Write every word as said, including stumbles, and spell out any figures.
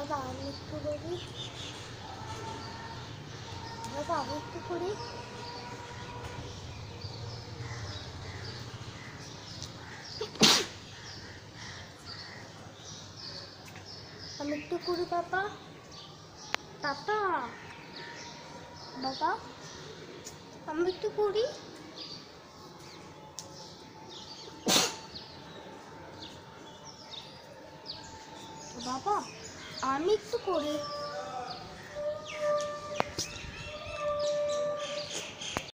বাবা আমি একটু করি, বাবা আমি একটু করি। আমি একটু করি বাবা, টাটা বাবা, আমি একটু করি। বাবা আমি একটু করি।